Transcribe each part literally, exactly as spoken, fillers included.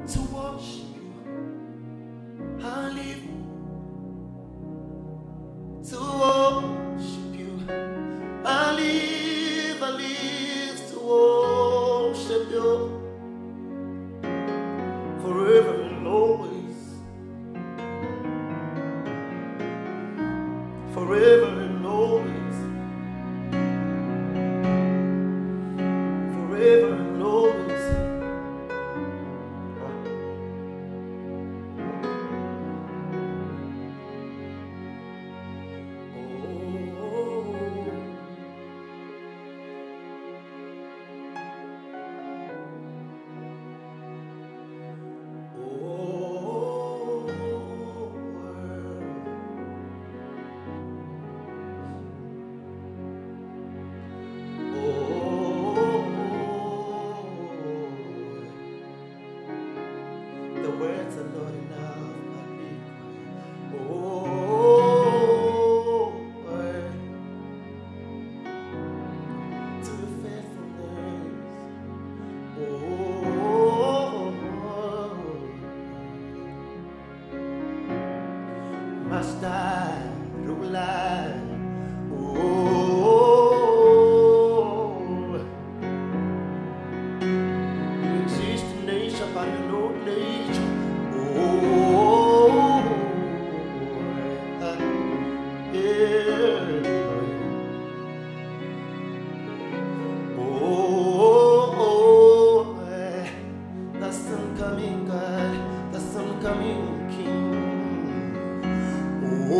to worship you. I live to worship you. I live, I live to worship you. Forever and always. Forever and always. Forever and always. The words are not enough, but we cry. Oh, word. To the faithfulness. Oh, must I rely? Oh, you exist in nature by your own nature. Oh, yeah. Oh, the sun coming God, the sun coming King. Oh,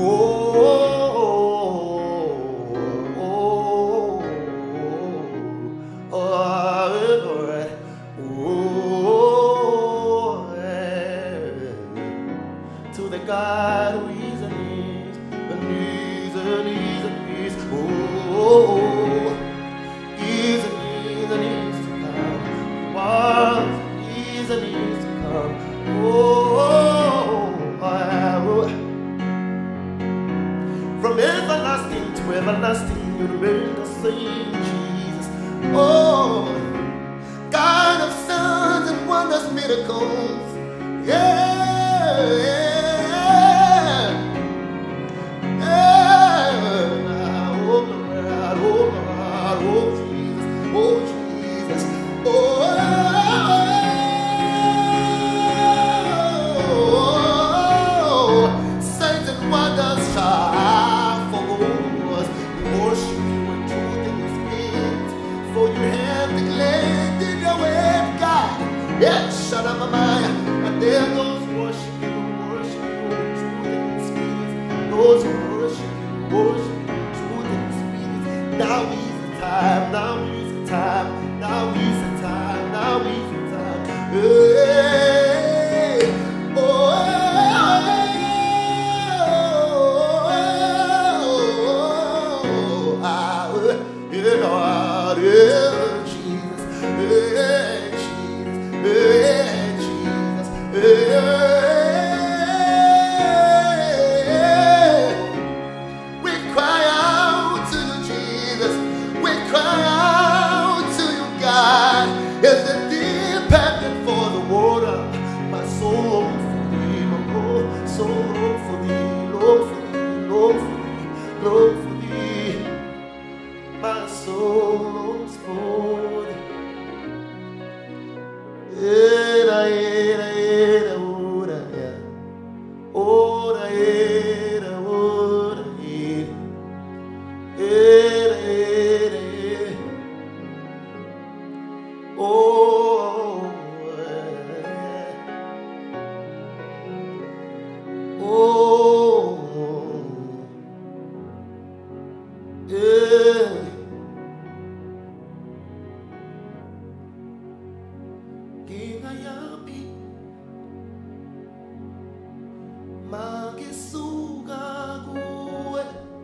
oh, oh, oh, to the God who is and is, and is and is and is, oh, is and is and is to come, was, is and is to come, oh, from everlasting to everlasting, you remain the same, Jesus, oh, God of signs and wonders, miracles, yeah, yeah. Yes, shut up, Maya, and there goes worship you, worship you in truth and in spirit. Those who worship you, worship you in truth and in spirit. Now is the time, now is the time, now is the time, now is the time. Hey, oh, oh, oh, you know, Jesus, hey. Hey, Jesus, hey. We cry out to you, Jesus. We cry out to you, God. As the deep panted for the water, my soul longs for thee, my soul longs for thee, long for thee, long for thee, long for thee. My soul longs for thee. Era, era, era, ora, era. Ora, era, ora, era. Era, era, era. Oh, oh, yeah. Gingayapi magisuka kuwe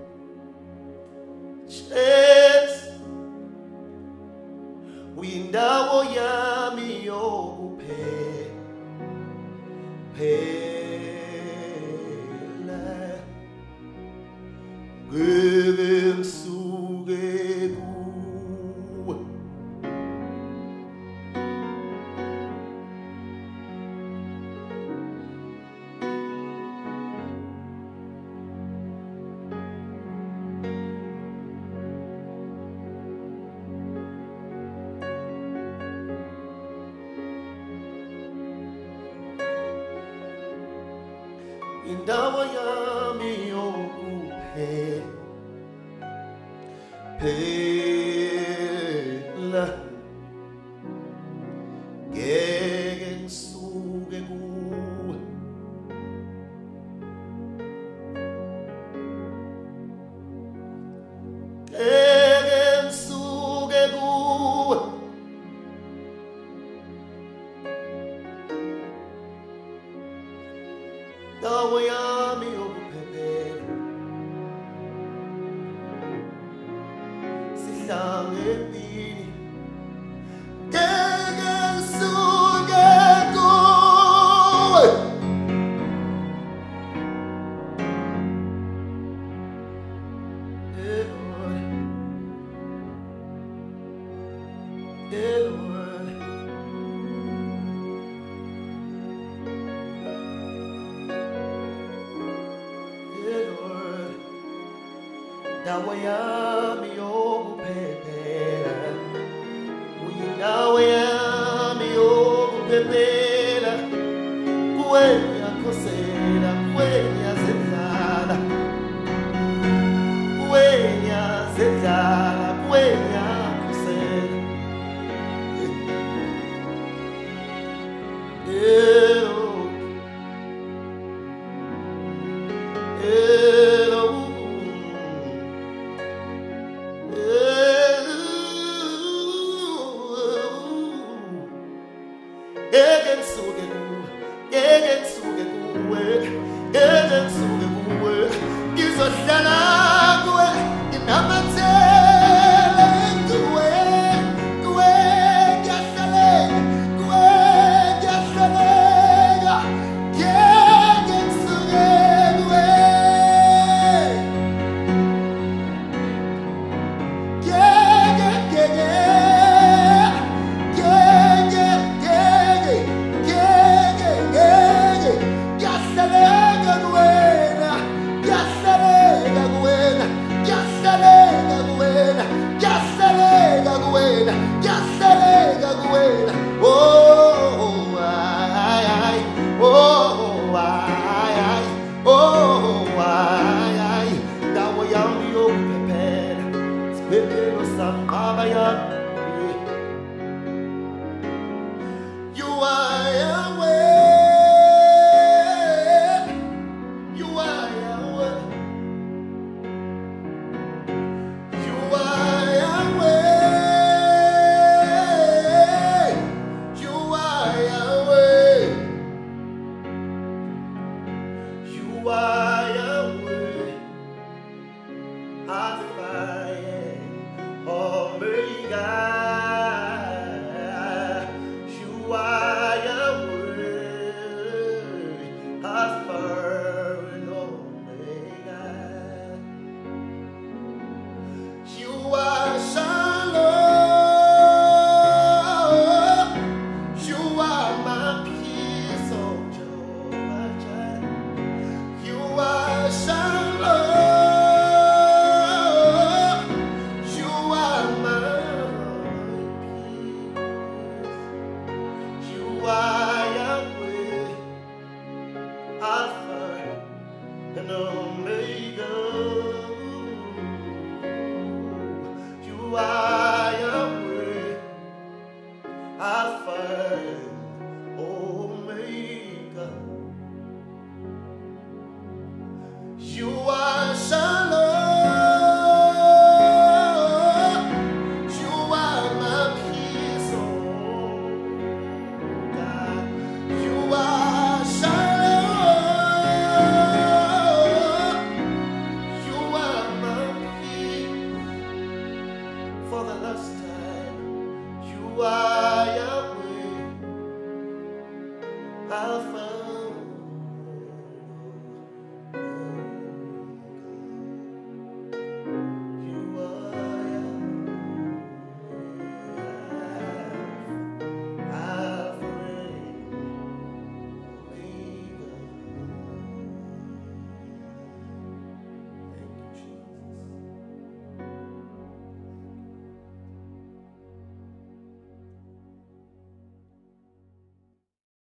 Jesu windawo yami yokuphela ngeke ngisuke kuwe. 'Cause indawo yami yokuphela ngeke ngisuke kuwe ngeke ngisuke kuwe indawo yami yokuphela sihlangene ngeke ngisuke kuwe yeah, Lord. Yeah, Lord. Yeah, Lord. Indawo yami yokuphela uyindawo yami yokuphela kuwe ngiyakhosela kuwe ngiyazendlala kuwe ngiyazendlala kuwe ngiyakhosela Hello Hello ngeke ngisuke kuwe ngeke ngisuke kuwe ngeke ngisuke kuwe ngizohlala kuwe nginamathele kuwe kuwe ngiyahlalela kuwe ngiyahlalela ngeke ngisuke kuwe ngeke ngeke oh, ay, ay, oh, ay, ay, oh, ay, ay, indawo yami yokuphela siphephelo samqaba yami you are Yahweh you are Yahweh you are Yahweh you are Yahweh you are Yahweh Alpha and Omega you are Yahweh Alpha and Omega you are Shalom you are my peace oh Jehovah Jireh you are Shalom you are my peace you are Yahweh Alpha and Omega you are Yahweh Alpha and Omega you are Shalom you are my peace oh God you are Shalom you are my peace for the last time you are Yahweh Alpha